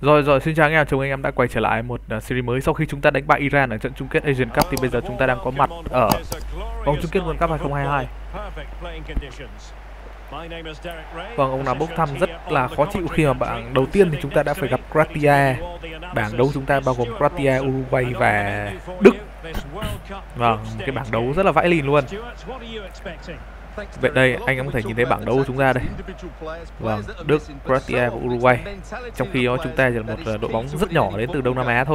Rồi rồi, xin chào anh em, chào anh em đã quay trở lại một series mới sau khi chúng ta đánh bại Iran ở trận chung kết Asian Cup. Thì bây giờ chúng ta đang có mặt ở vòng chung kết World Cup 2022. Vâng, ông nào bốc thăm rất là khó chịu khi mà bảng đầu tiên thì chúng ta đã phải gặp Croatia. Bảng đấu chúng ta bao gồm Croatia, Uruguay và Đức. Vâng, một cái bảng đấu rất là vãi lìn luôn. Vậy đây, anh em có thể nhìn thấy bảng đấu của chúng ta đây. Vâng, Đức, Croatia và Uruguay. Trong khi đó chúng ta chỉ là một đội bóng rất nhỏ đến từ Đông Nam Á thôi.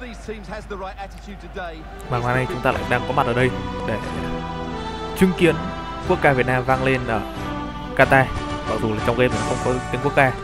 Và ngày nay chúng ta lại đang có mặt ở đây để chứng kiến quốc ca Việt Nam vang lên ở Qatar. Mặc dù là trong game không có tiếng quốc ca.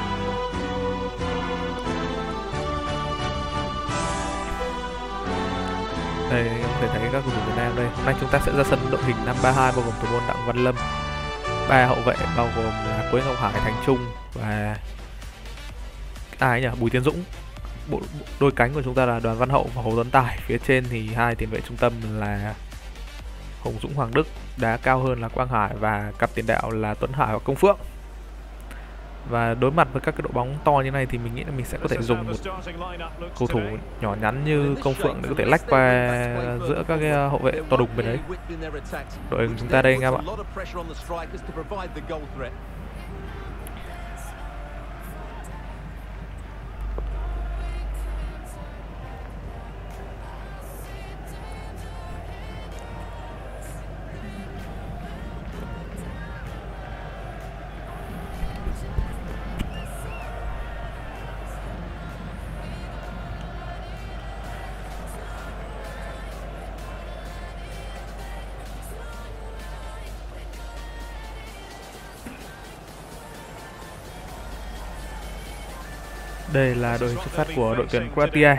Đây em có thể thấy các cầu thủ Việt Nam đây. Hôm nay chúng ta sẽ ra sân đội hình 5-3-2 bao gồm thủ môn Đặng Văn Lâm, 3 hậu vệ bao gồm là Quế Ngọc Hải, Thành Trung và ai nhỉ? Bùi Tiến Dũng. Đôi cánh của chúng ta là Đoàn Văn Hậu và Hồ Tuấn Tài. Phía trên thì hai tiền vệ trung tâm là Hùng Dũng, Hoàng Đức, đá cao hơn là Quang Hải và cặp tiền đạo là Tuấn Hải và Công Phượng. Và đối mặt với các cái đội bóng to như này thì mình nghĩ là mình sẽ có thể dùng một cầu thủ nhỏ nhắn như Công Phượng để có thể lách qua giữa các cái hậu vệ to đùng bên đấy. Đội chúng ta đây anh em ạ. Đây là đội hình xuất phát của đội tuyển Croatia.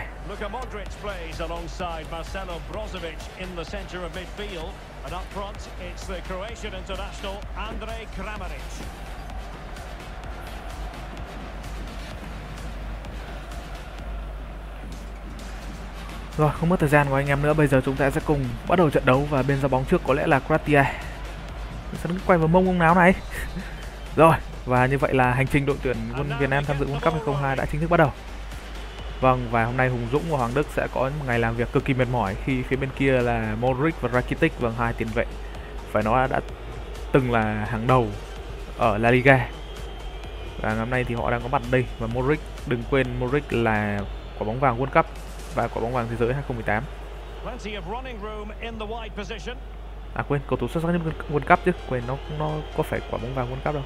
Rồi, không mất thời gian của anh em nữa, bây giờ chúng ta sẽ cùng bắt đầu trận đấu và bên ra bóng trước có lẽ là Croatia. Sẽ quay vào mông ông nào này. Rồi, và như vậy là hành trình đội tuyển quân Việt Nam tham dự World Cup 2022 đã chính thức bắt đầu. Vâng, và hôm nay Hùng Dũng và Hoàng Đức sẽ có một ngày làm việc cực kỳ mệt mỏi khi phía bên kia là Modric và Rakitic, vâng, hai tiền vệ phải nói đã từng là hàng đầu ở La Liga. Và ngày hôm nay thì họ đang có mặt ở đây, và Modric, đừng quên Modric là quả bóng vàng World Cup và quả bóng vàng thế giới 2018. À quên, cầu thủ xuất sắc nhất World Cup chứ, quên, nó có phải quả bóng vàng World Cup đâu.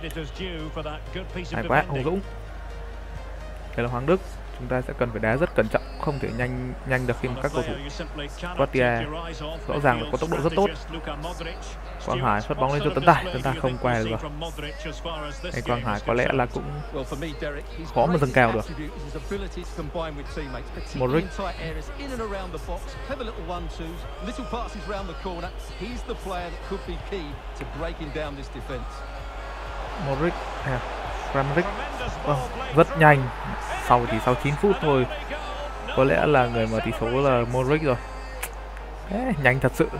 Hay quá, Hùng Dũng. Đây là Hoàng Đức. Chúng ta sẽ cần phải đá rất cẩn trọng, không thể nhanh được khi mà các cầu thủ Croatia rõ ràng là có tốc độ rất tốt. Quang Hải xuất bóng lên cho Tuấn Tài không qua được rồi. Hay Quang Hải có lẽ là cũng khó mà dâng cao được. Modric. Modric à, Kramaric rất nhanh. Sau 9 phút thôi có lẽ là người mà tỷ số là Modric rồi. Nhanh thật sự.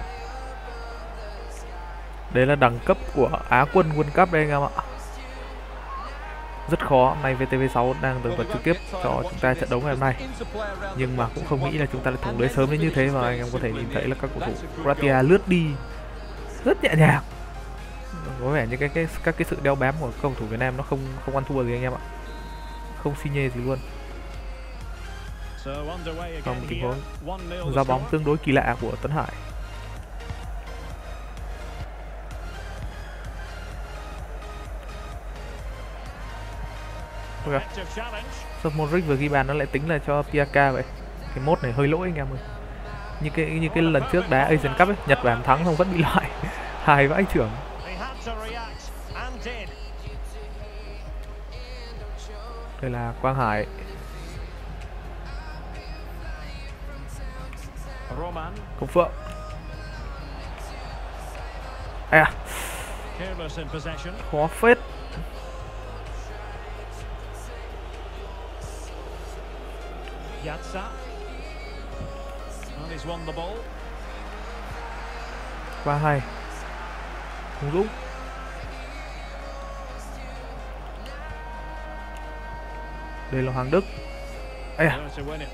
Đấy là đẳng cấp của Á quân World Cup đây anh em ạ. Rất khó. Hôm nay VTV6 đang tường thuật trực tiếp cho chúng ta trận đấu ngày hôm nay, nhưng mà cũng không nghĩ là chúng ta lại thủng lưới sớm đến như thế. Và anh em có thể nhìn thấy là các cầu thủ Croatia lướt đi rất nhẹ nhàng, có vẻ như các cái sự đeo bám của cầu thủ Việt Nam nó không ăn thua gì anh em ạ, không xi nhê gì luôn. Còn một tình huống giao bóng tương đối kỳ lạ của Tuấn Hải. Okay. Sao Modric vừa ghi bàn nó lại tính là cho Piaka vậy? Cái mốt này hơi lỗi anh em ơi. Như cái lần trước đá Asian Cup ấy, Nhật Bản thắng xong vẫn bị loại. Hài vãi trưởng. Đây là Quang Hải. Công Phượng. À, khó phết. Và hay Hùng Dũng. Đây là Hoàng Đức. Ây à.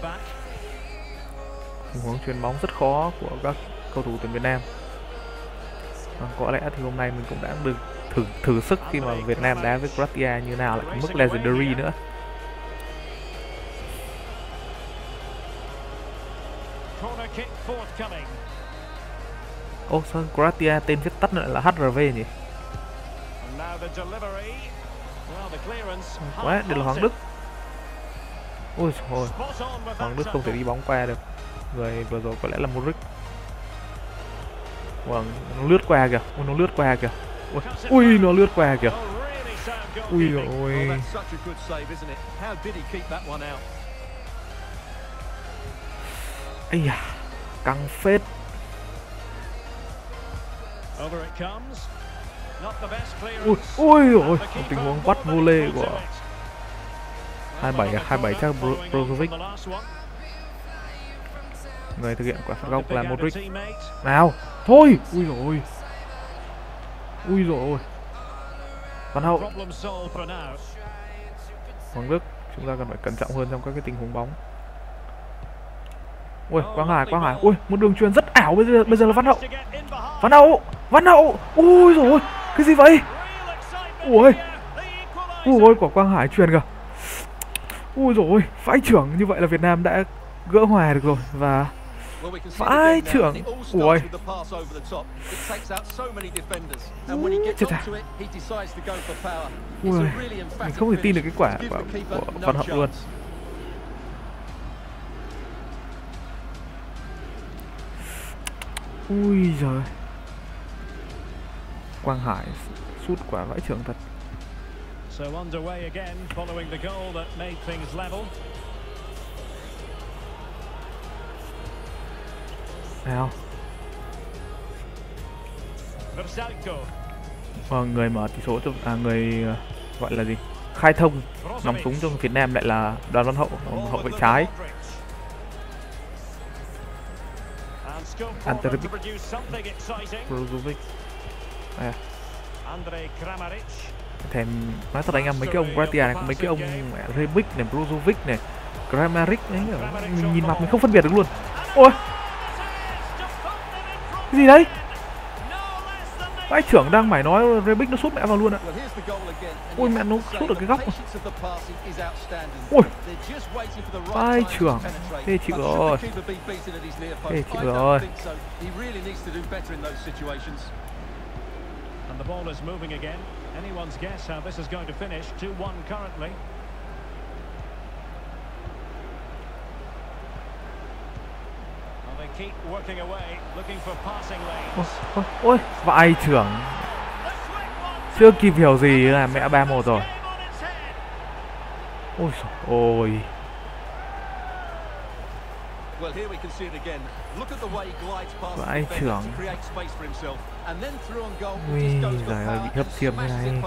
Tình huống chuyền bóng rất khó của các cầu thủ tuyển Việt Nam. Có lẽ thì hôm nay mình cũng đã được thử sức khi mà Việt Nam đá với Croatia như nào, lại có mức legendary nữa. Ô, sao Croatia tên viết tắt lại là HRV nhỉ? Quá, đây là Hoàng Đức. Ôi trời, Hoàng Đức không thể đi bóng qua được. Người vừa rồi có lẽ là Modric. Vâng, nó lướt qua kìa, nó lướt qua kìa. Ui, nó lướt qua kìa. Ui ôi. Ây da, căng phết. Ui ôi, tình huống bắt volley của 27 chắc Brozovic. Người thực hiện quả phạt góc là Modric. Nào, thôi. Ui rồi ôi. Ui rồi ôi. Văn Hậu. Hoàng Đức, chúng ta cần phải cẩn trọng hơn trong các cái tình huống bóng. Ui, Quang Hải. Ui, một đường truyền rất ảo, bây giờ là Văn Hậu. Ui rồi ôi. Cái gì vậy? Ui. Ui, quả Quang Hải truyền kìa. Ui rồi ôi, vãi chưởng, như vậy là Việt Nam đã gỡ hòa được rồi. Và vãi chưởng. Ui. Chết à. Ui, mình không thể tin được cái quả của Văn Hậu luôn. Ui giời. Quang Hải sút quả vãi chưởng thật. So underway again following the goal that made things level. Nào. Người mở tỷ số cho người gọi là gì? Khai thông nòng súng cho Việt Nam lại là Đoàn Văn Hậu, hậu vệ trái. Andrej Brozovic. Thèm nói thật anh em, mấy cái ông Croatia này, mấy cái ông Rebic này, Brozovic này, Kramaric ấy, mình nhìn mặt mình không phân biệt được luôn. Ôi, cái gì đấy? Vãi trưởng đang mải nói Rebic nó sút mẹ vào luôn ạ. Ôi mẹ, nó sút ở cái góc. Ui, vãi trưởng. Thế chịu rồi. And the ball is moving again. Anyone's guess how this is going to finish. 2-1 currently. Well, they keep working away, looking for passing lanes. Ôi, vãi trưởng. Chưa kịp hiểu gì là mẹ 3-1 rồi. Ôi ôi. Vãi trưởng. Ui giời ơi, bị hấp xiêm thế này.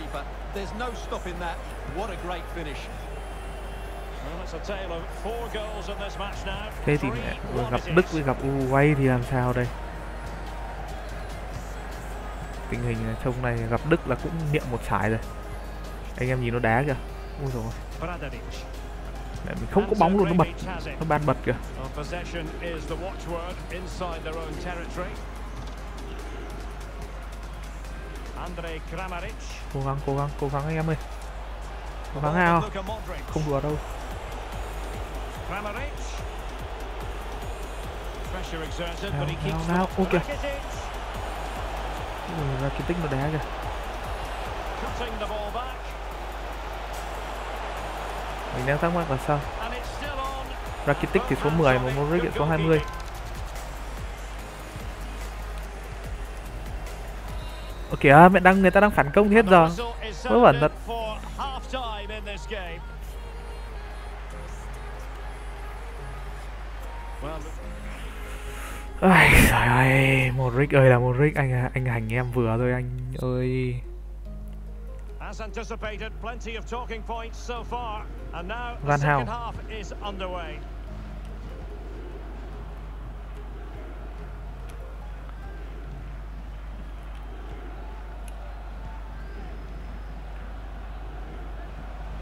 Thế thì gặp Đức với gặp Uruguay thì làm sao đây? Tình hình trông này gặp Đức là cũng niệm một trái rồi. Anh em nhìn nó đá kìa. Ui rồi. Mẹ, mình không có bóng luôn, nó ban bật kìa. Cố gắng anh em ơi. Cố gắng nào. Không đùa đâu. Nào, ok. Ui, Rakitic nó đá kìa. Mình đang thắc mắc là sao Rakitic thì số 10 mà Modric thì số 20. Ok, người ta đang phản công thì hết giờ. Vớ vẩn thật. Ai trời ơi, Modric ơi là Modric, anh hành em vừa thôi anh ơi. As anticipated, plenty of talking points so far, and now the Van second Gaal half is underway.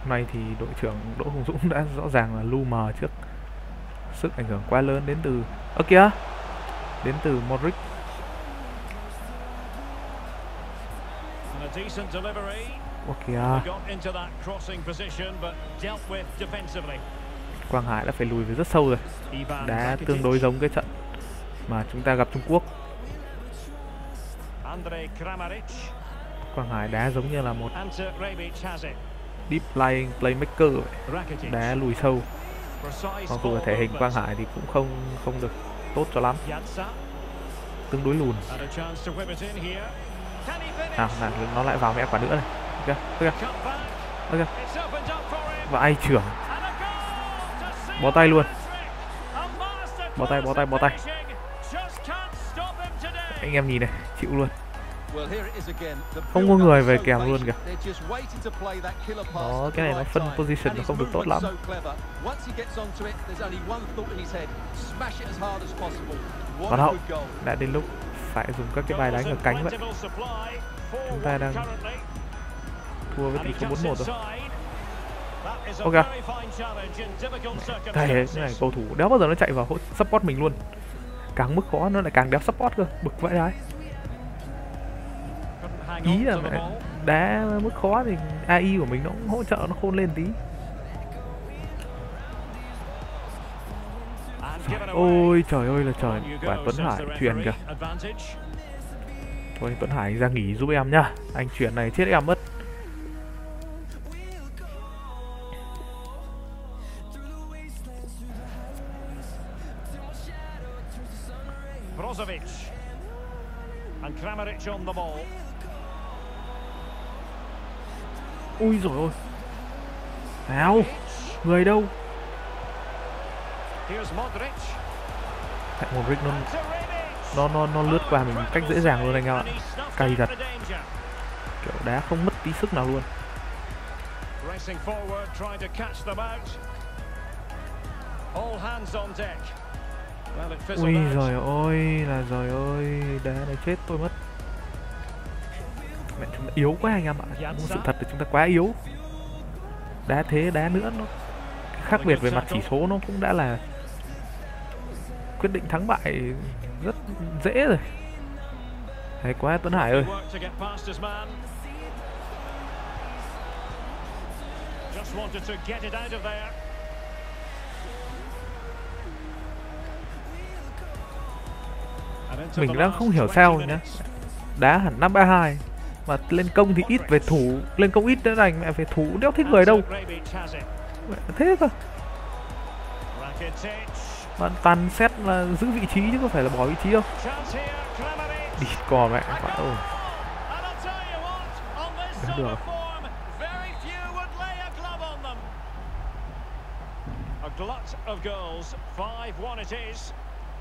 Hôm nay thì đội trưởng Đỗ Hùng Dũng đã rõ ràng là lu mờ trước sức ảnh hưởng quá lớn đến từ kìa, đến từ Modric. Kìa, Quang Hải đã phải lùi về rất sâu rồi. Đá tương đối giống cái trận mà chúng ta gặp Trung Quốc. Quang Hải đá giống như là một deep lying playmaker vậy. Đá lùi sâu. Mặc dù là thể hình Quang Hải thì cũng không được tốt cho lắm, tương đối lùn. Nào, nó lại vào mẹ quả nữa này. Ok. Và ai trưởng. Bó tay luôn. Bó tay. Anh em nhìn này, chịu luôn. Không có người về kèm luôn kìa. Đó, cái này nó phân position nó không được tốt lắm. Còn hậu đã đến lúc phải dùng các cái bài đánh ở cánh vậy. Chúng ta đang thua với tỷ số 4-1 rồi. Ok. Cái này cầu thủ đéo bao giờ nó chạy vào support mình luôn. Càng mức khó nó lại càng đéo support cơ, bực vậy đấy. Ý là đá mức khó thì AI của mình nó cũng hỗ trợ nó khôn lên tí. Ôi trời ơi là trời, quả Tuấn Hải truyền kìa. Thôi Tuấn Hải ra nghỉ giúp em nhá, anh chuyển này chết em mất. Brozovic and Kramaric on the ball. Ui rồi ôi. Nào, người đâu? Modric nó lướt qua mình một cách dễ dàng luôn anh em ạ. Cay thật. Kiểu đá không mất tí sức nào luôn. Ui giời ơi là giời ơi, đá này chết tôi mất. Mẹ chúng ta yếu quá anh em ạ. Sự thật là chúng ta quá yếu. Đá thế đá nữa nó khác biệt về mặt chỉ số nó cũng đã là quyết định thắng bại rất dễ rồi. Hay quá Tuấn Hải ơi. Mình đang không hiểu sao nhá. Đá hẳn 5-3-2 mà lên công thì ít về thủ, lên công ít nữa đành mẹ về thủ đéo thích người đâu. Mẹ thế cơ. Bạn toàn xét là giữ vị trí chứ không phải là bỏ vị trí đâu. Đi cò mẹ phải ơi. Đúng được. A glut of goals, 5-1 it is.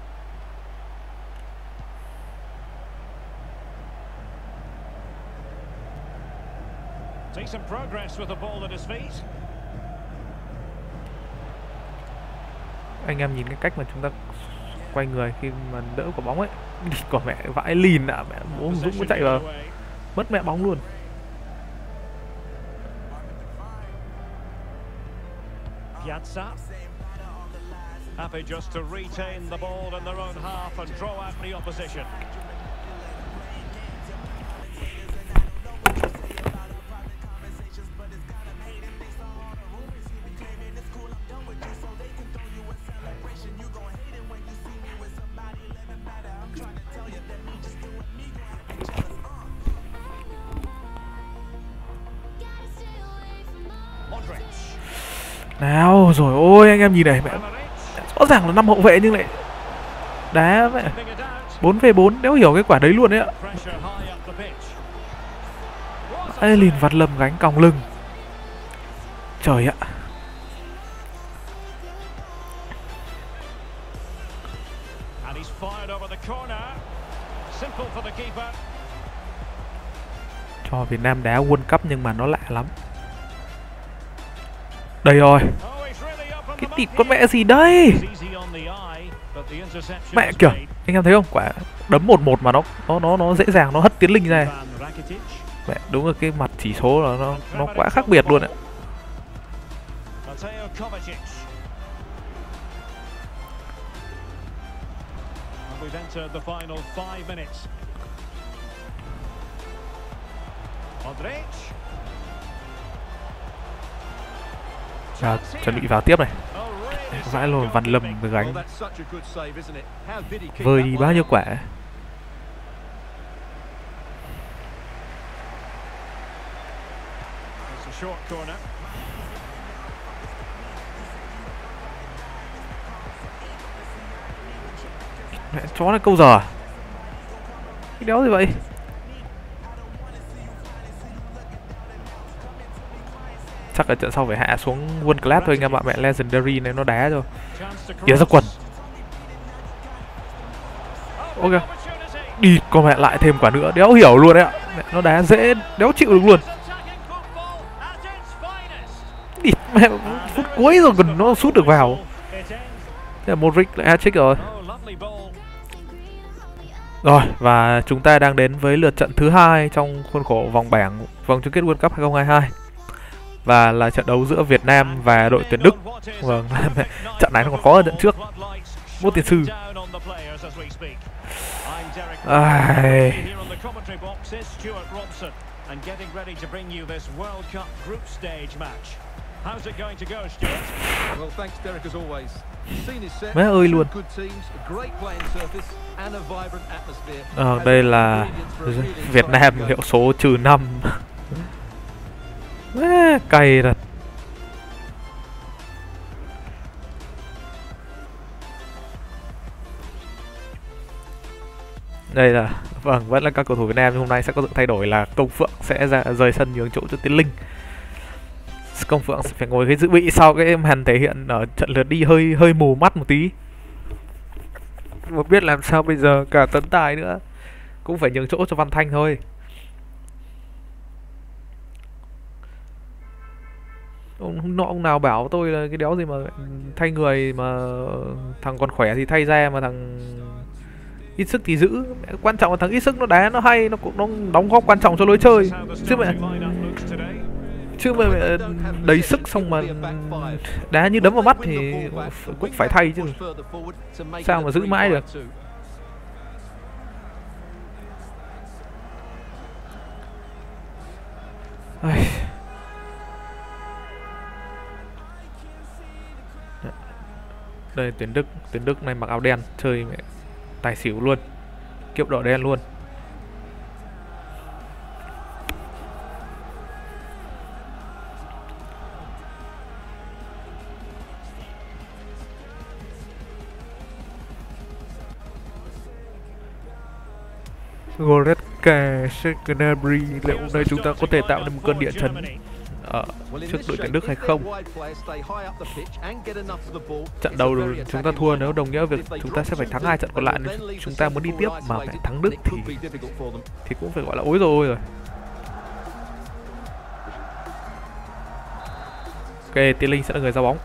See some progress with the ball at his feet. Anh em nhìn cái cách mà chúng ta quay người khi mà đỡ quả bóng ấy. Đi quả mẹ vãi lìn ạ, mẹ bố Dũng có chạy vào mất mẹ bóng luôn. Piazza happy just to retain the ball in their own half and draw out the opposition. Nào rồi ôi anh em nhìn này mẹ, rõ ràng là 5 hậu vệ nhưng lại đá mẹ 4v4 đéo hiểu cái quả đấy luôn đấy ạ. Lìn vặt lầm gánh còng lưng. Trời ạ. Cho Việt Nam đá World Cup nhưng mà nó lạ lắm. Đây rồi. Cái tịt con mẹ gì đây? Mẹ kìa, anh em thấy không? Quả đấm 1-1 mà nó dễ dàng nó hất Tiến Linh ra. Mẹ đúng là cái mặt chỉ số là nó quá khác biệt luôn ạ. Kovacic. And we've entered the final 5 minutes. Modric. Và chuẩn bị vào tiếp này. Vãi luôn, Văn Lâm với gánh. Vơi đi bao nhiêu quả. Mẹ, chó này câu giờ. Cái đéo gì vậy? Chắc là trận sau phải hạ xuống World Class thôi anh em ạ. Mẹ Legendary này nó đá rồi. Tía ra quần. Ok. Đi con mẹ lại thêm quả nữa. Đéo hiểu luôn đấy ạ. Mẹ, nó đá dễ đéo chịu được luôn. Đi mẹ, phút cuối rồi còn nó sút được vào. Thế là Modric lại hat-trick rồi. Rồi, và chúng ta đang đến với lượt trận thứ 2 trong khuôn khổ vòng bảng vòng chung kết World Cup 2022. Và là trận đấu giữa Việt Nam và đội tuyển Đức. Vâng, trận này nó còn khó hơn trận trước. Một tiền sư. Má ơi luôn. Đây là Việt Nam hiệu số -5. Cay thật. Đây là vâng, vẫn là các cầu thủ Việt Nam, nhưng hôm nay sẽ có sự thay đổi là Công Phượng sẽ rời sân nhường chỗ cho Tiến Linh. Công Phượng sẽ phải ngồi cái dự bị sau cái màn thể hiện ở trận lượt đi hơi mù mắt một tí. Không biết làm sao bây giờ, cả Tấn Tài nữa cũng phải nhường chỗ cho Văn Thanh thôi. Ông nào bảo tôi là cái đéo gì mà thay người mà thằng còn khỏe thì thay ra, mà thằng ít sức thì giữ. Quan trọng là thằng ít sức nó đá nó hay, nó cũng đóng góp quan trọng cho lối chơi chứ mà đầy sức xong mà đá như đấm vào mắt thì cũng phải thay chứ, sao mà giữ mãi được. Đây tuyển Đức này mặc áo đen chơi mẹ tài xỉu luôn, kiếp đỏ đen luôn. Goretzka, Gnabry, liệu hôm nay chúng ta có thể tạo nên một cơn địa chấn trước đội tuyển Đức hay không? Trận đầu chúng ta thua, nếu đồng nghĩa việc chúng ta sẽ phải thắng 2 trận còn lại, nếu chúng ta muốn đi tiếp mà phải thắng Đức thì cũng phải gọi là ối rồi. Ok, Tiến Linh sẽ là người ra bóng.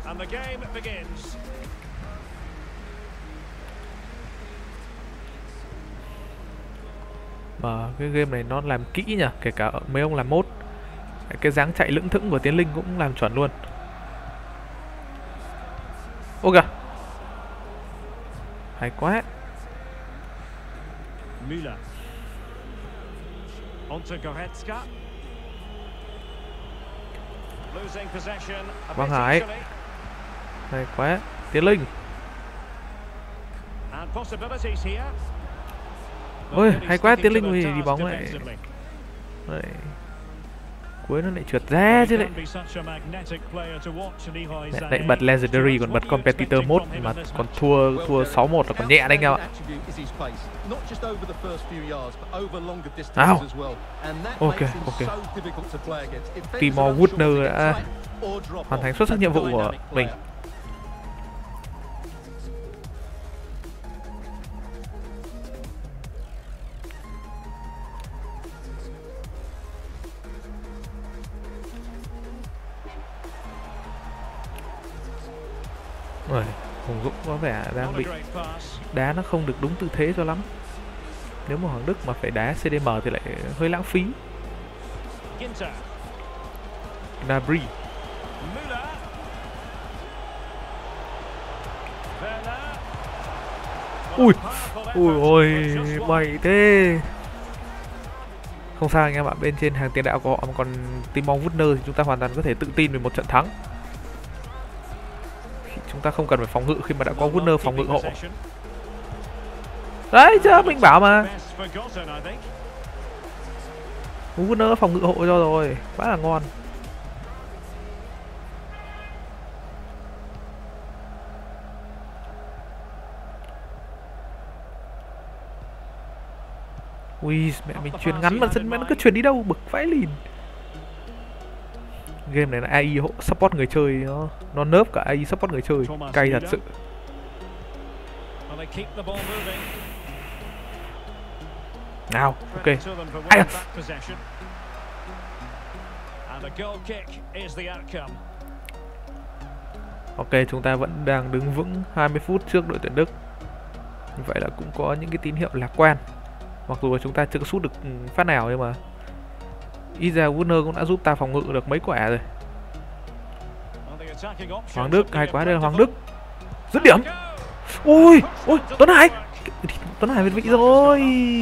Mà cái game này nó làm kỹ nhỉ, kể cả mấy ông làm mốt. Cái dáng chạy lững thững của Tiến Linh cũng làm chuẩn luôn. Ok, hay quá. Quang Hải, hay quá. Tiến Linh. Ôi, hay quá. Tiến Linh thì đi bóng lại. Đấy. Cuối nó lại trượt ra chứ lại. Nãy bật Legendary còn bật Competitor mode mà còn thua 6-1 là còn nhẹ đấy anh em ạ. Nào. Ok. Timo Werner đã hoàn thành xuất sắc nhiệm vụ của mình. Hùng Dũng có vẻ đang bị đá nó không được đúng tư thế cho lắm. Nếu mà Hoàng Đức mà phải đá CDM thì lại hơi lãng phí. Ginter. Gnabry. Ui, ui ôi, bậy thế. Không sao anh em ạ, bên trên hàng tiền đạo của họ mà còn Timo Werner thì chúng ta hoàn toàn có thể tự tin về một trận thắng. Chúng ta không cần phải phòng ngự khi mà đã có Werner phòng ngự hộ. Đấy chứ, mình bảo mà. Werner phòng ngự hộ cho rồi, quá là ngon. Ui, mẹ mình chuyền ngắn mà sân mẹ nó cứ chuyền đi đâu, bực vãi lìn. Game này là AI hộ support người chơi, nó nerf cả AI support người chơi, cay thật sự. Nào, ok. Ai à? Ok, chúng ta vẫn đang đứng vững 20 phút trước đội tuyển Đức. Như vậy là cũng có những cái tín hiệu lạc quan. Mặc dù là chúng ta chưa có sút được phát nào nhưng mà ít ra Werner cũng đã giúp ta phòng ngự được mấy quả rồi. Hoàng Đức, hay quá, đây là Hoàng Đức. Dứt điểm. Ui, ui, Tuấn Hải. Tuấn Hải việt vị rồi.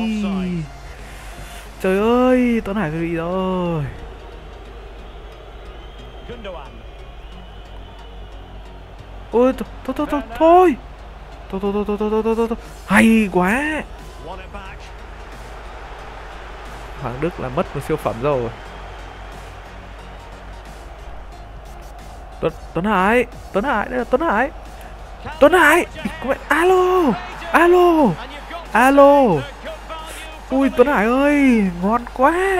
Trời ơi, Tuấn Hải việt vị rồi. Ôi, thôi. Thôi. Hay quá. Hoàng Đức là mất một siêu phẩm rồi. Tuấn Hải, đây là Tuấn Hải. Alo. Ui, Tuấn Hải ơi, ngon quá.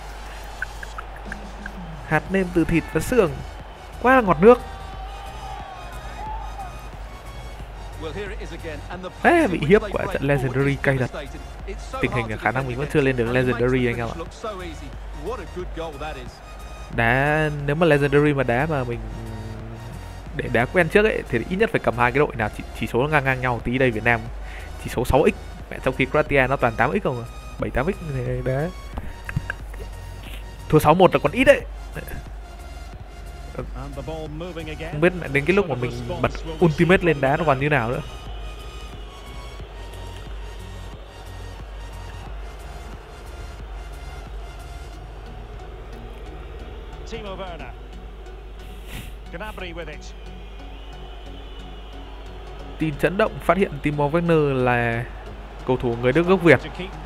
Hạt nêm từ thịt và xương, quá là ngọt nước. Ê, bị hiếp quả trận Legendary cay thật. Tình hình là khả năng mình vẫn chưa lên được Legendary anh em ạ. Đá, nếu mà Legendary mà đá mà mình để đá quen trước ấy thì ít nhất phải cầm hai cái đội nào chỉ số nó ngang nhau. Tí đây Việt Nam chỉ số 6x, mẹ, trong khi Croatia nó toàn 8x không à, 7-8x thì đá. Thua 6-1 là còn ít đấy. Không biết đến cái lúc mà mình bật Ultimate lên đá nó còn như nào nữa. Timo Werner. Gnabry with it. Tin chấn động phát hiện Timo Werner là cầu thủ người Đức gốc Việt.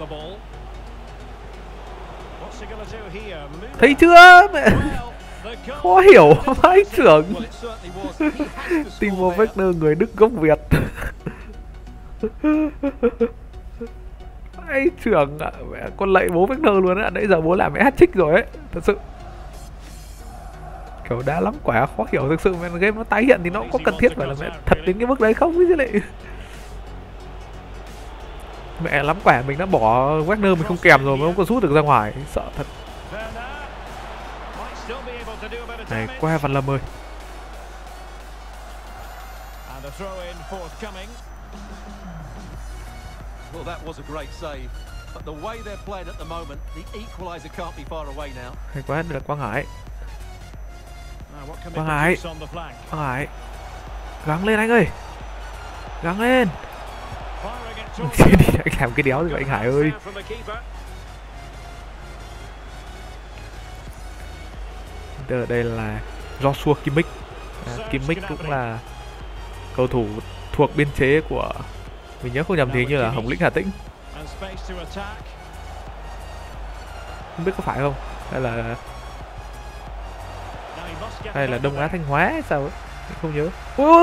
Thấy chưa? Mẹ khó hiểu vãi trưởng. Timo Werner người Đức gốc Việt. Vãi trưởng ạ, mẹ con lạy bố Werner luôn á. Nãy giờ bố làm mẹ hat-trick rồi ấy, thật sự. Kiểu đá lắm quả khó hiểu thực sự, mà game nó tái hiện thì nó cũng có cần thiết phải là mẹ thật đến cái mức đấy không chứ lại. Mẹ lắm quả mình đã bỏ Wagner mình không kèm rồi mà không có rút được ra ngoài, sợ thật. Này qua Văn Lâm ơi. Hay quá, đây là Quang Hải. Quang Hải gắng lên anh ơi, gắng lên. Anh làm cái đéo gì vậy anh Hải ơi. Đây là Joshua Kimmich. Kimmich cũng là cầu thủ thuộc biên chế của, mình nhớ không nhầm thì như là Hồng Lĩnh Hà Tĩnh, không biết có phải không, hay là Đông Á Thanh Hóa hay sao ấy, không nhớ.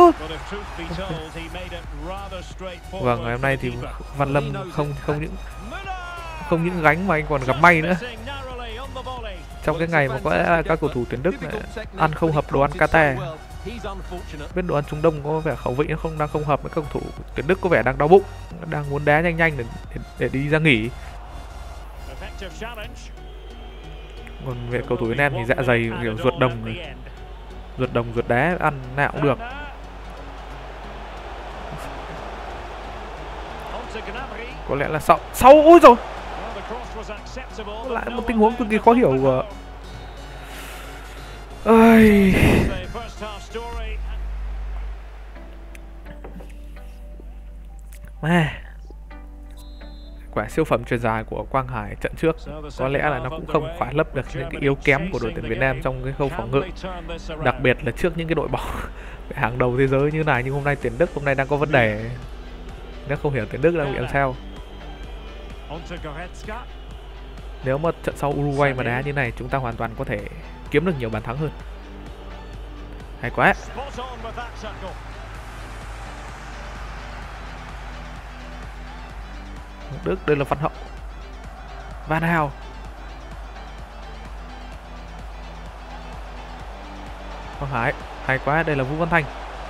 Vâng, ngày hôm nay thì Văn Lâm không những gánh mà anh còn gặp may nữa. Trong cái ngày mà có lẽ các cầu thủ tuyển Đức này ăn không hợp đồ ăn Qatar, biết đồ ăn Trung Đông có vẻ khẩu vị nó đang không hợp với cầu thủ tuyển Đức, có vẻ đang đau bụng, đang muốn đá nhanh để đi ra nghỉ. Còn về cầu thủ Việt Nam thì dạ dày kiểu ruột đồng ruột đá, ăn nào cũng được. Có lẽ là sau ôi rồi lại một tình huống cực kỳ khó hiểu của Quả siêu phẩm truyền dài của Quang Hải trận trước có lẽ là nó cũng không khỏa lấp được những cái yếu kém của đội tuyển Việt Nam trong cái khâu phòng ngự, đặc biệt là trước những cái đội bóng hàng đầu thế giới như này. Nhưng hôm nay tuyển Đức hôm nay đang có vấn đề, nếu không hiểu tuyển Đức đang bị làm sao. Nếu mà trận sau Uruguay mà đá như này, chúng ta hoàn toàn có thể kiếm được nhiều bàn thắng hơn. Hay quá. Đức, đây là Văn Hậu, Van Hào, Quang Hải, hay quá. Đây là Vũ Văn Thành.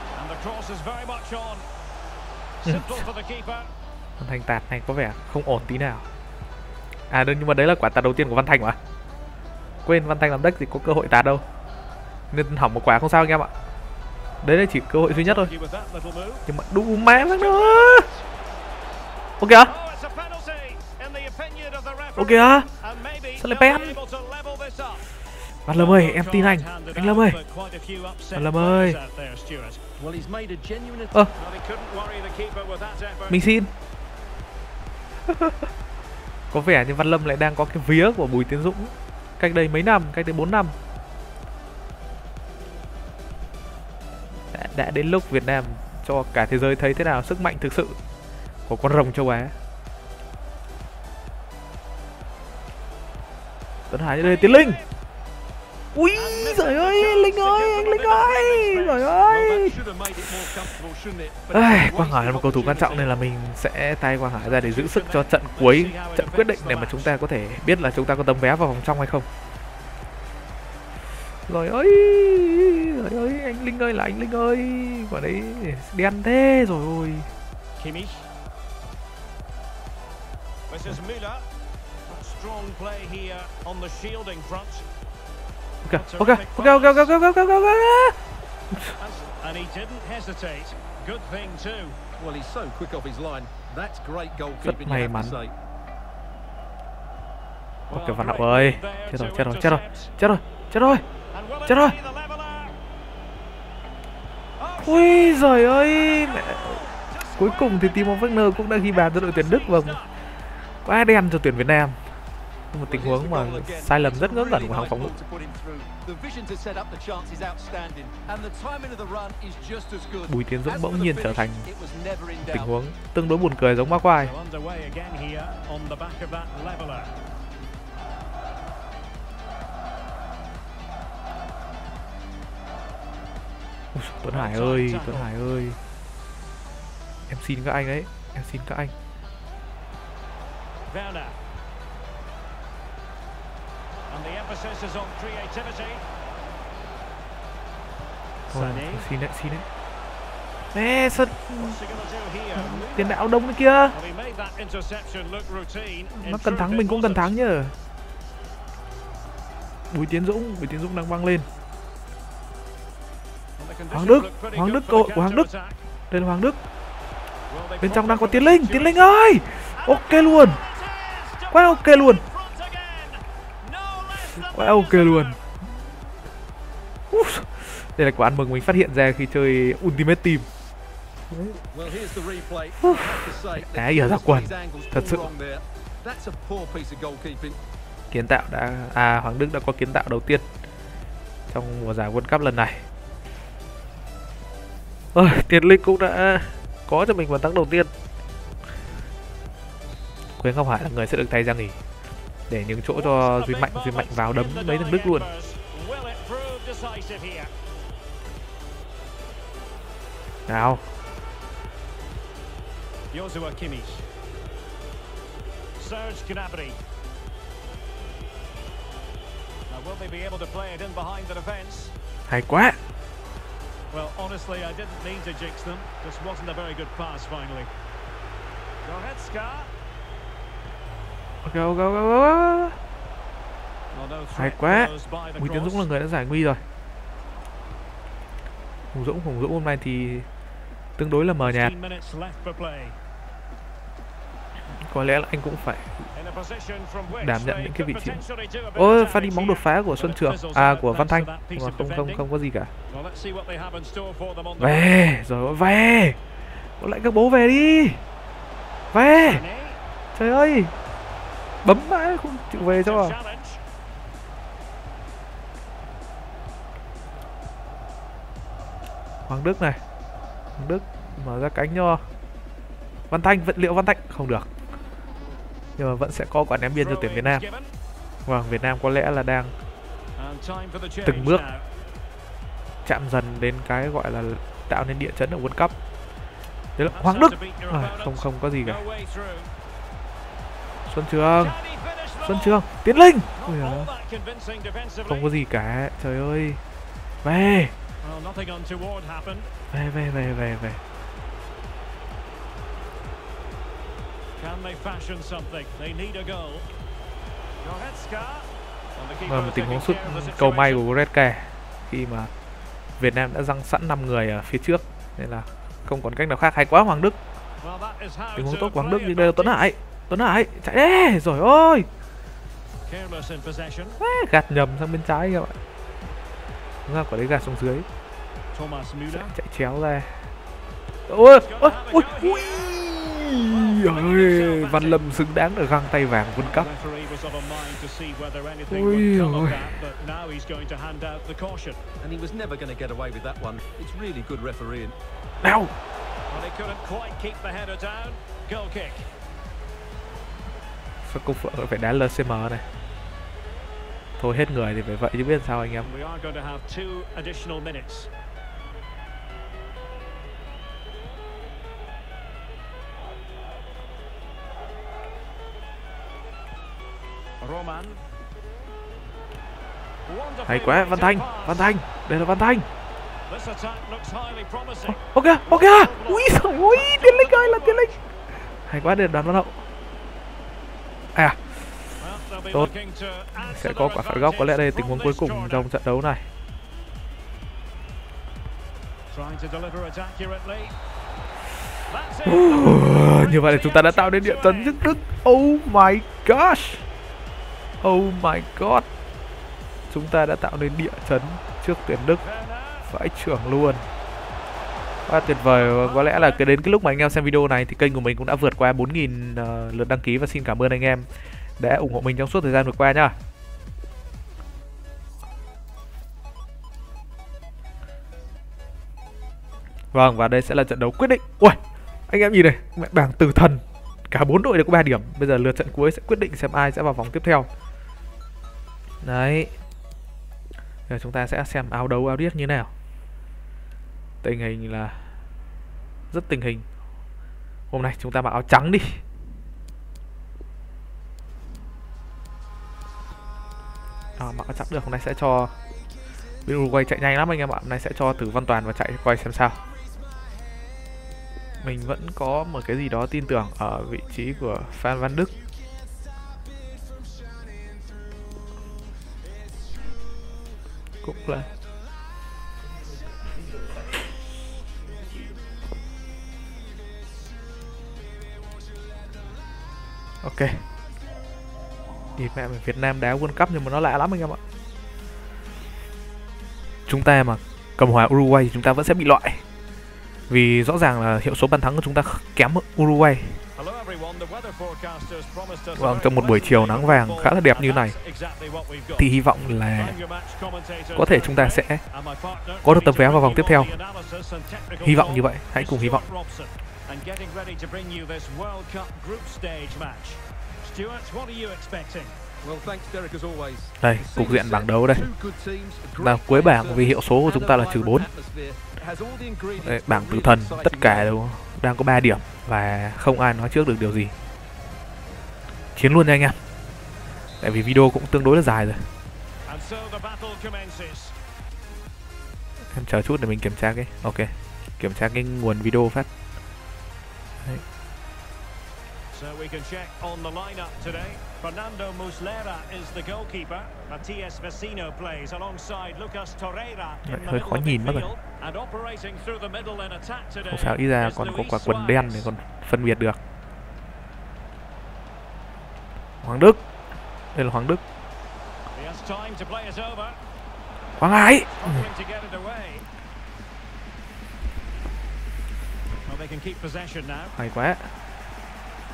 Văn Thành tạt này có vẻ không ổn tí nào. Nhưng mà đấy là quả tạt đầu tiên của Văn Thành mà. Quên, Văn Thành làm đếch thì có cơ hội tạt đâu, nên hỏng một quả không sao anh em ạ. Đấy là chỉ cơ hội duy nhất thôi. Nhưng mà đủ má lắm nữa. Ok kìa. Ok kìa. Sao lại pen? Văn Lâm ơi, em tin anh Lâm ơi. Văn Lâm ơi. Mình xin. Có vẻ như Văn Lâm lại đang có cái vía của Bùi Tiến Dũng cách đây mấy năm, cách đây 4 năm. Đã đến lúc Việt Nam cho cả thế giới thấy thế nào sức mạnh thực sự của con rồng châu Á. Tuấn Hải đây, Tiến Linh. Ui giời ơi, Linh ơi, anh Linh ơi, giời ơi. Quang Hải là một cầu thủ quan trọng nên là mình sẽ tay Quang Hải ra để giữ sức cho trận cuối, trận quyết định để mà chúng ta có thể biết là chúng ta có tấm vé vào vòng trong hay không. Rồi ơi, anh Linh ơi, là anh Linh ơi, quả đấy đen thế rồi ôi. Ok. Rất may mắn. Ok, Văn Hậu ơi, chết rồi. Ui giời ơi, mẹ. Cuối cùng thì Timo Werner cũng đã ghi bàn cho đội tuyển Đức và quá đen cho tuyển Việt Nam. Một tình huống mà sai lầm rất ngớ ngẩn của hàng phòng ngự. Bùi Tiến Dũng bỗng nhiên trở thành tình huống tương đối buồn cười giống Maguire. Tuấn Hải ơi, em xin các anh ấy, Thôi, xin đấy. Nè, sao tiền đạo đông đấy kia. Nó cần thắng mình cũng cần thắng nhờ. Bùi Tiến Dũng đang băng lên. Hoàng Đức, cơ hội của Hoàng Đức. Đây là Hoàng Đức. Bên trong đang có Tiến Linh ơi. Ok luôn. Quá ok luôn. Đây là quả ăn mừng mình phát hiện ra khi chơi Ultimate Team. Đá giờ ra quần. Thật sự. Kiến tạo đã Hoàng Đức đã có kiến tạo đầu tiên trong mùa giải World Cup lần này. Tiến Linh cũng đã có cho mình bàn thắng đầu tiên. Quế Ngọc Hải là người sẽ được thay ra nghỉ để nhường chỗ cho Duy Mạnh vào đấm mấy thằng Đức luôn. Nào. Hay quá. Well, honestly, I didn't mean to jinx them. Just wasn't a very good pass finally. Goretzka. Go. Hay quá. Bùi Tiến Dũng là người đã giải nguy rồi. Hùng Dũng hôm nay thì tương đối là mờ nhạt. Có lẽ là anh cũng phải đảm nhận những cái vị trí. Phát đi bóng đột phá của Xuân Trường, của Văn Thanh, nhưng mà không có gì cả. Về, rồi về. Có lại các bố về đi. Về. Trời ơi. Bấm mãi không chịu về cho. Hoàng Đức này. Hoàng Đức mở ra cánh cho Văn Thanh. Liệu Văn Thanh không được, nhưng mà vẫn sẽ có quả ném biên cho tuyển Việt Nam. Vâng, Việt Nam có lẽ là đang từng bước chạm dần đến cái gọi là tạo nên địa chấn ở World Cup. Đấy là Hoàng Đức. Không có gì cả. Xuân Trường, Tiến Linh. Không có gì cả. Trời ơi. Về. Về. Một tình huống sút cầu may của Goretzka khi mà Việt Nam đã giăng sẵn 5 người ở phía trước nên là không còn cách nào khác. Hay quá Hoàng Đức. Tình huống tốt của Hoàng Đức, nhưng đây là Tuấn Hải chạy đi. Rồi ôi. Gạt nhầm sang bên trái các bạn. Đúng ra quả đấy gạt xuống dưới. Chạy chéo ra. Ôi. Ôi, Văn Lâm xứng đáng được găng tay vàng World Cup. Ôi ôi. Nào. Sao Công Phượng phải đá LCM này. Thôi hết người thì phải vậy chứ biết sao anh em. Hay quá, Văn Thanh, đây là Văn Thanh. Ok. Ui trời ơi, Tiến Linh ơi, là Tiến Linh. Hay quá, để đoán Văn Hậu. Tốt. Sẽ có quả phạt góc, có lẽ đây là tình huống cuối cùng trong trận đấu này. Như vậy là chúng ta đã tạo nên địa chấn trước Đức. Oh my god. Chúng ta đã tạo nên địa chấn trước tuyển Đức. Vãi trưởng luôn. Quá tuyệt vời. Có lẽ là đến cái lúc mà anh em xem video này thì kênh của mình cũng đã vượt qua 4.000 lượt đăng ký. Và xin cảm ơn anh em đã ủng hộ mình trong suốt thời gian vừa qua nhá. Vâng, và đây sẽ là trận đấu quyết định. Ui, anh em nhìn này, bảng tử thần. Cả 4 đội đều có 3 điểm. Bây giờ lượt trận cuối sẽ quyết định xem ai sẽ vào vòng tiếp theo. Đấy. Giờ chúng ta sẽ xem áo đấu, áo điếc như nào. Tình hình là rất tình hình. Hôm nay chúng ta mặc áo trắng đi. Mặc áo trắng được. Hôm nay sẽ cho bên Uruguay chạy nhanh lắm anh em ạ. Hôm nay sẽ cho Tử Văn Toàn và chạy quay xem sao. Mình vẫn có một cái gì đó tin tưởng ở vị trí của Phan Văn Đức. Cũng là ok. Nhìn mẹ mình, Việt Nam đá World Cup nhưng mà nó lạ lắm anh em ạ. Chúng ta mà cầm hòa Uruguay thì chúng ta vẫn sẽ bị loại. Vì rõ ràng là hiệu số bàn thắng của chúng ta kém Uruguay. Vâng, trong một buổi chiều nắng vàng khá là đẹp như này thì hy vọng là có thể chúng ta sẽ có được tấm vé vào vòng tiếp theo. Hy vọng như vậy, hãy cùng hy vọng. Đây, cục diện bảng đấu đây. Là cuối bảng vì hiệu số của chúng ta là -4. Đây, bảng tử thần, tất cả đều đang có 3 điểm và không ai nói trước được điều gì. Chiến luôn nha anh em. Tại vì video cũng tương đối là dài rồi. Em chờ chút để mình kiểm tra cái kiểm tra cái nguồn video phát. Đấy. So we can check on the lineup today. Fernando Muslera is the goalkeeper. Matias Vecino plays alongside Lucas Torreira. Hơi khó nhìn mất rồi. Không sao, ít ra còn có quả quần đen để còn phân biệt được. Hoàng Đức. Đây là Hoàng Đức. Hoàng Hải. Hay quá.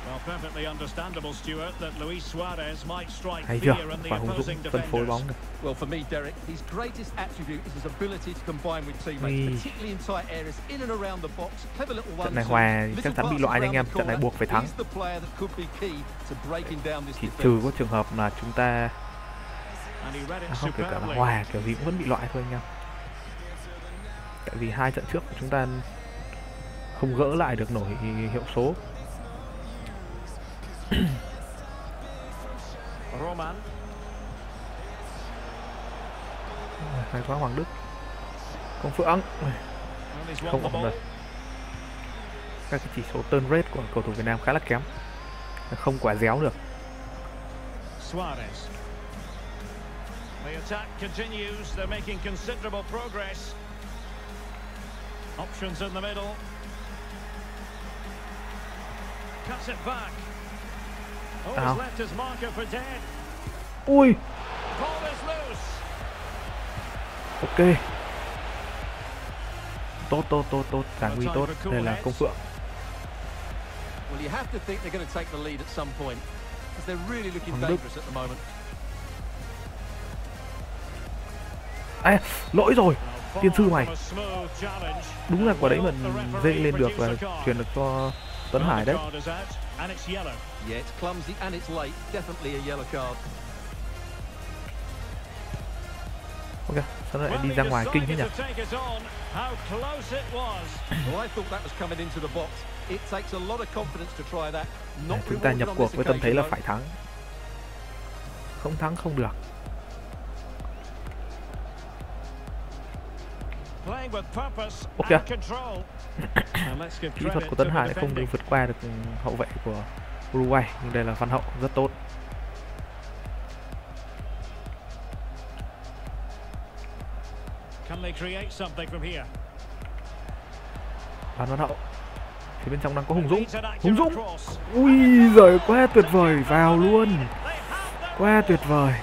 Hay chưa? Và Hùng Dũng phân phối bóng được. Well, for me, Derek, his greatest attribute is his ability to combine with teammates, particularly in tight areas, in and around the box. Clever little one. Trận này hòa thì chắc chắn bị loại anh em, trận này buộc phải thắng. Chỉ trừ có trường hợp là chúng ta không, kể cả là hòa kiểu gì cũng vẫn bị loại thôi anh em. Tại vì hai trận trước của chúng ta không gỡ lại được nổi hiệu số. Roman. Hay quá Hoàng Đức. Công Phượng không ổn rồi. Các cái chỉ số turn rate của cầu thủ Việt Nam khá là kém, không quả déo được. Suarez. The attack continues. They're making considerable progress. Options in the middle. Cuts it back. Oh, he's left his marker for dead. Ui. Ball is loose. Ok. Tốt. Giảng Huy tốt. Đây là Công Phượng. Well, you have to think they're going to take the lead at some point because they're really looking dangerous at the moment. À, lỗi rồi. Tiên sư mày. Đúng là quả đấy mà dây lên được và truyền được cho Tuấn Hải đấy. Yeah, it's clumsy and it's late. Definitely a yellow card. Ok, sao lại đi ra ngoài kinh thế nhỉ? Well, I thought that was coming into the box. It takes a lot of confidence to try that. Chúng ta nhập cuộc với tâm thế là phải thắng. Không thắng không được. Ok. Kỹ thuật của Tuấn Hải lại không được vượt qua được hậu vệ của Uruguay, nhưng đây là Văn Hậu rất tốt. Văn Hậu. Phía bên trong đang có Hùng Dũng. Hùng Dũng. Ui giời, quá tuyệt vời, vào luôn. Quá tuyệt vời.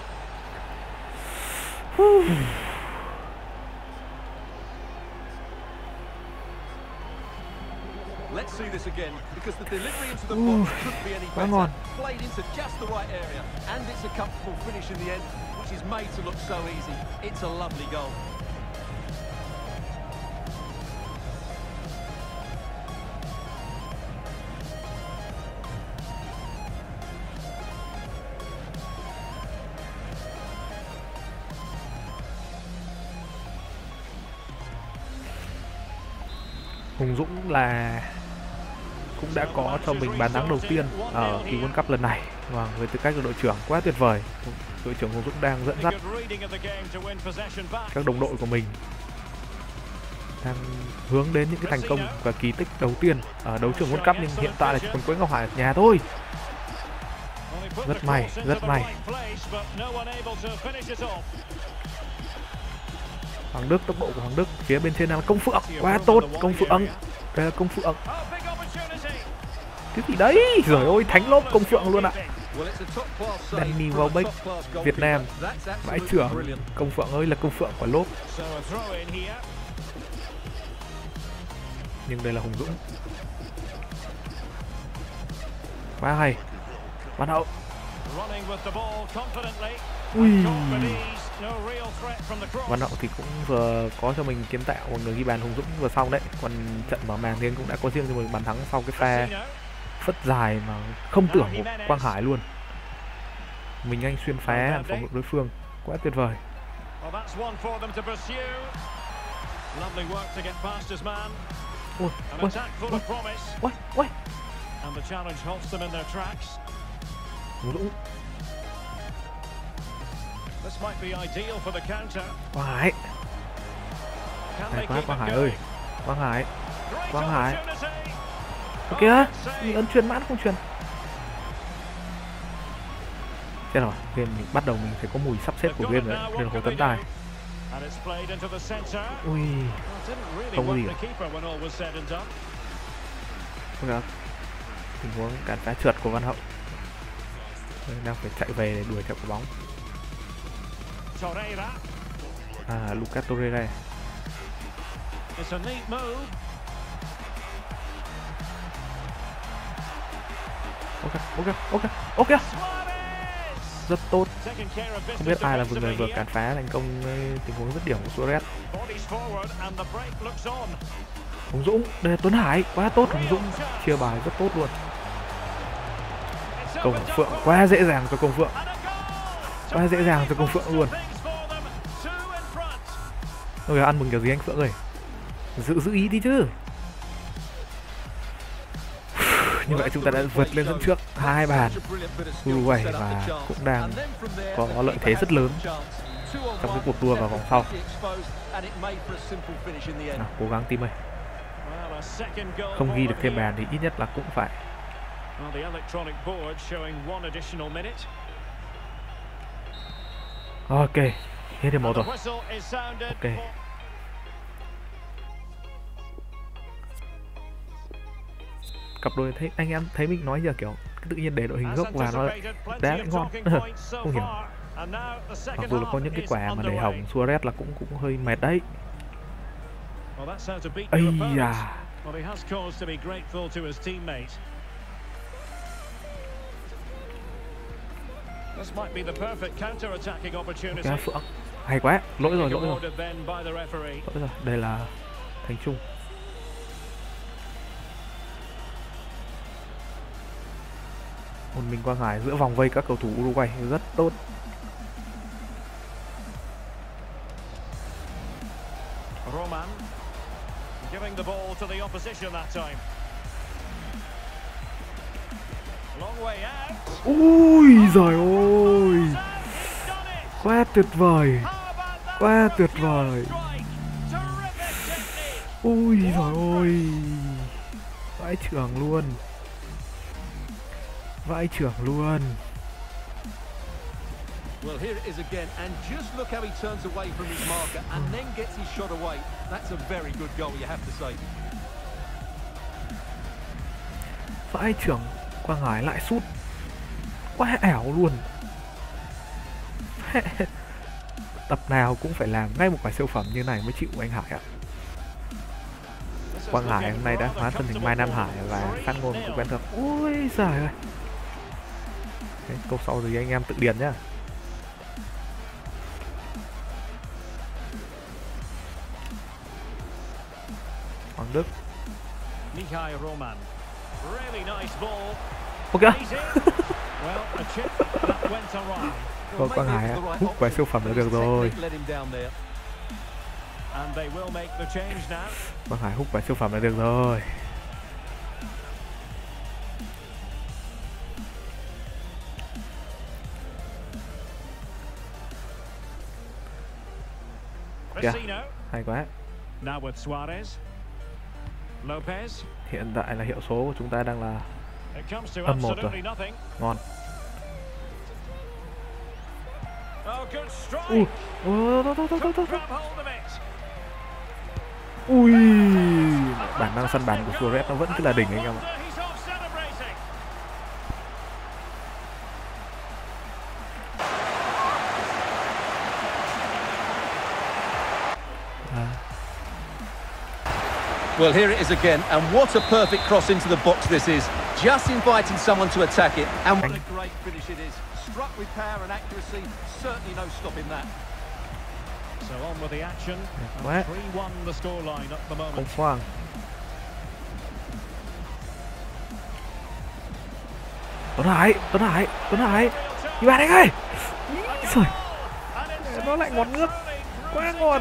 Let's see this again because the delivery into the box couldn't be any better. Played into just the right area, and it's a comfortable finish in the end, which is made to look so easy. It's a lovely goal. Hùng Dũng là cũng đã có cho mình bàn thắng đầu tiên ở kỳ World Cup lần này, và với tư cách là đội trưởng quá tuyệt vời. Đội trưởng Hùng Dũng đang dẫn dắt các đồng đội của mình, đang hướng đến những cái thành công và kỳ tích đầu tiên ở đấu trường World Cup, nhưng hiện tại là chỉ còn Quế Ngọc Hải ở nhà thôi. Rất may, rất may. Hoàng Đức, tốc độ của Hoàng Đức. Phía bên trên là Công Phượng, quá tốt. Công Phượng, đây là Công Phượng. Cái gì đấy, trời ơi, thánh lốp Công Phượng luôn ạ. Danny Welbeck, Việt Nam, vãi trưởng. Công Phượng ơi là Công Phượng quả lốp. Nhưng đây là Hùng Dũng. Quá hay. Văn Hậu. Ui. Văn Hậu thì cũng vừa có cho mình kiến tạo một người ghi bàn, Hùng Dũng vừa xong đấy. Còn trận mở màn thì cũng đã có riêng cho mình bàn thắng sau cái pha phất dài mà không tưởng của Quang Hải luôn. Mình Anh xuyên phá phòng ngự đối phương, quá tuyệt vời. Ui, Hùng Dũng. Quang Hải. Hay quá Quang Hải ơi. Quang Hải. Quang Hải. Ok á, ấn truyền mãn không truyền. Thế rồi, game mình bắt đầu mình phải có mùi sắp xếp của game rồi, nên Hồ Tấn Tài. Ui, không có gì cả. Tình huống cản phá trượt của Văn Hậu. Đang phải chạy về để đuổi theo quả bóng. À, Lucas Torreira. Ok. Rất tốt. Không biết ai là người vừa cản phá thành công tình huống dứt điểm của Suarez. Hùng Dũng, đây là Tuấn Hải, quá tốt. Hùng Dũng chia bài rất tốt luôn. Công Phượng quá dễ dàng cho Công Phượng. Quá dễ dàng cho Công Phượng luôn. Ôi ăn mừng kiểu gì anh Phượng ơi. Giữ ý đi chứ. Như vậy chúng ta đã vượt lên dẫn trước 2 bàn. Uruguay và cũng đang có lợi thế rất lớn trong cái cuộc đua vào vòng sau. Nào, cố gắng team ơi. Không ghi được thêm bàn thì ít nhất là cũng phải. Ok, hết điểm 1 rồi. Ok. Cặp đôi thấy anh em thấy mình nói giờ kiểu tự nhiên để đội hình gốc và nó đá lại ngon. Không hiểu. Mặc dù là có những cái quả mà để hỏng Suarez là cũng hơi mệt đấy. Ây da. Ok, Phượng hay quá. Lỗi rồi. Đây là Thành Trung. Một mình Quang Hải giữa vòng vây các cầu thủ Uruguay rất tốt. Roman giving the ball to the opposition that time. Long way out. Ui giời ơi. Quá tuyệt vời. Quá tuyệt vời. Ui giời ơi. Vãi trưởng luôn. Vãi trưởng luôn. Well, here it is again, and just look how he turns away from his marker and then gets his shot away. That's a very good goal, you have to say. Vãi trưởng Quang Hải lại sút. Quá ảo luôn. Tập nào cũng phải làm ngay một quả siêu phẩm như này mới chịu anh Hải ạ. Quang Hải hôm nay đã hóa thân thành Mai Nam Hải và phát ngôn của quen thuộc. Ôi giời ơi. Đấy, câu sau rồi anh em tự điền nhá. Hoàng Đức. Ok. Thôi Quang Hải hút quả siêu phẩm là được rồi. Quang Hải hút quả siêu phẩm là được rồi. Kìa, hay quá. Hiện tại là hiệu số của chúng ta đang là +1 rồi. Ngon. Ui, bản năng săn bàn của Suarez nó vẫn cứ là đỉnh anh em ạ. Well, here it is again, and what a perfect cross into the box this is. Just inviting someone to attack it, and what a great finish it is. Struck with power and accuracy, certainly no stopping that. So on with the action. 3-1 the scoreline at the moment. Không xoang. Tuấn Hải. Đi bạn anh ơi. Trời. Nó lại ngọt nước. Quá ngon.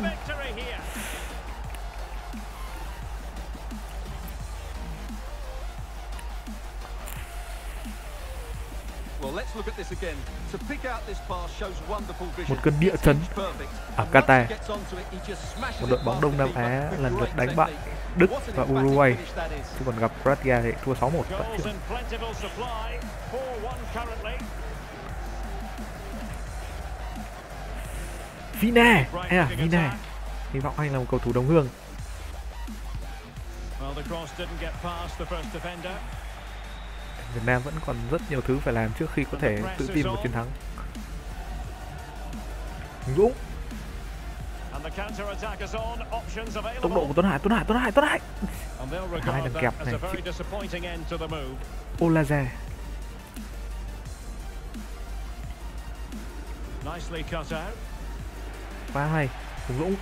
Một cơn địa chấn ở Qatar. Một đội bóng Đông Nam Á lần lượt đánh bại Đức và Uruguay. Chứ còn gặp Croatia thì thua 6-1. Vina. Vina. Hy vọng anh là một cầu thủ đồng hương. Việt Nam vẫn còn rất nhiều thứ phải làm trước khi có thể tự tin một chiến thắng. Dũng. Tốc độ của Tuấn Hải. Hai lần kẹp này. Olaze. Nicely cut out. Quá hay. Hùng Dũng.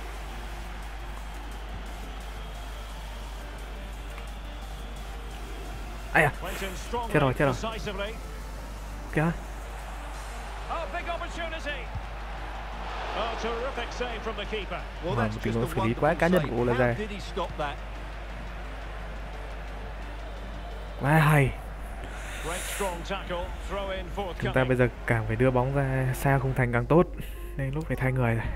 Ai à. Went in strongly, Chết rồi. decisively. Kìa. Oh, big opportunity. Oh, terrific save from the keeper. Well, Mà that's một tình just huống a xử lý quá cá wonderful nhân save. của How Olaze. did he stop that? Quá hay. Great strong tackle, throw in Chúng ta forthcoming. bây giờ càng phải đưa bóng ra xa khung thành càng tốt. Nên lúc phải thay người rồi.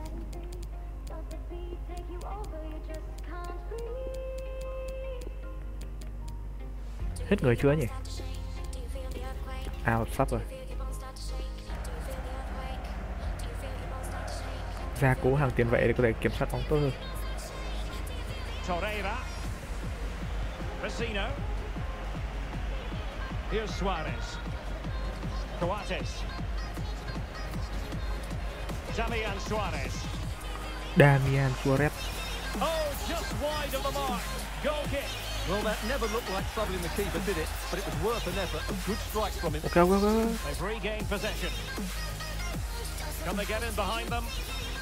Hết người chưa nhỉ? Out sắp rồi. Gia cố hàng tiền vệ để có thể kiểm soát bóng tốt hơn. Torreira. Vecino. Here's Suarez. Coates. Damian Suarez. Damian Suarez. Oh, just wide of the mark. Goal kick. Well, that never looked like troubling the keeper, did it? But it was worth an effort. A good strike from him. Ok. They've regained possession. Can they get in behind them?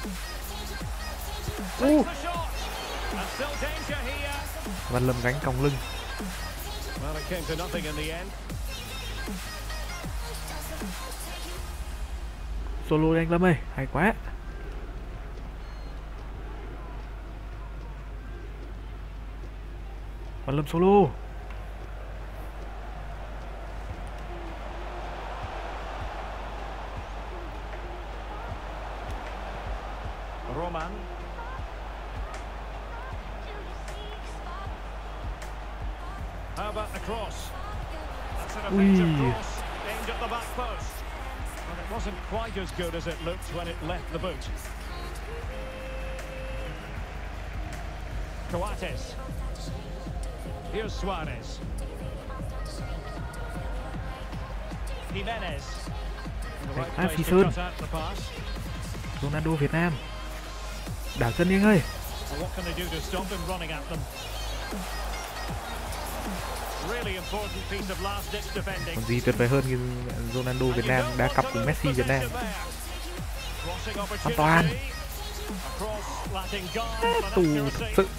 Takes the shot. And still danger here. Văn Lâm gánh còng lưng. Well, it came to nothing in the end. Solo đi anh Lâm ơi, hay quá. Văn Lâm solo. Roman. How about the cross? That's an effective cross aimed at the back post. But it wasn't quite as good as it looked when it left the boot. Coates. Here's Suarez. Jimenez. In the right Ah, place Phi to Sơn. cut out the pass. Ronaldo Việt Nam. Đảo chân đi anh ơi. Well, what can they do to stop him running at them? Really important piece of last ditch defending. Còn gì tuyệt vời hơn như Ronaldo Việt Nam đá cặp với Messi Việt Nam. An toàn. Tù thực sự.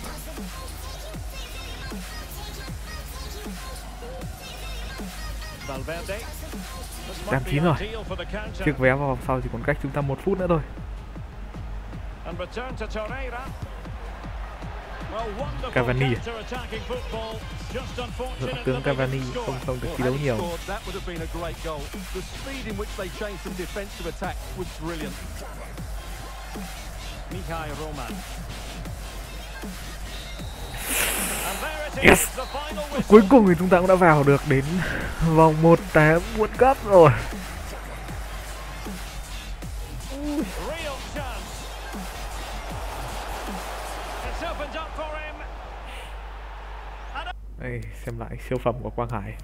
Đam 9 rồi. Chiếc vé vào vòng sau chỉ còn cách chúng ta 1 phút nữa thôi. Cavani. Dưỡng tướng Cavani không được thi đấu nhiều. That would have been a great goal. The speed in which they changed from defensive attack was brilliant. Mikhail Roman. Yes. Cuối cùng thì chúng ta cũng đã vào được đến vòng 1/8 World Cup rồi. Đây, xem lại siêu phẩm của Quang Hải.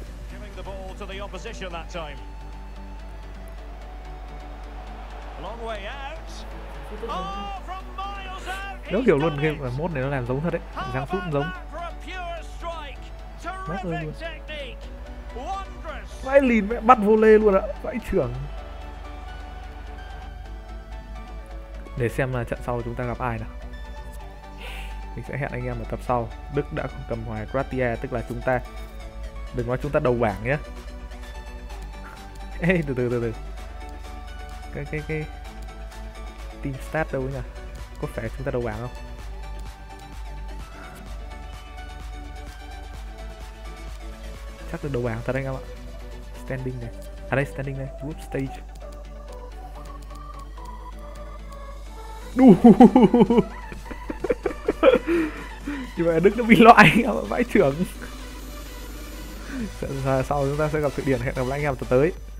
Nếu hiểu luôn game là mốt này nó làm giống thật đấy, giang sút giống. Mất ơi luôn. Vãi lìn mẹ bắt vô lê luôn ạ, vãi trưởng. Để xem là trận sau chúng ta gặp ai nào. Mình sẽ hẹn anh em ở tập sau. Đức đã cầm hòa Croatia, tức là chúng ta đừng nói chúng ta đầu bảng nhé. Ê, từ cái team stat đâu nhỉ? Có phải chúng ta đầu bảng không? Chắc là đầu bảng thật anh em ạ. Standing này. À đây, standing này, group stage. Đù. Như vậy Đức nó bị loại vãi trưởng. Sau chúng ta sẽ gặp Thụy Điển, hẹn gặp lại anh em tập tới.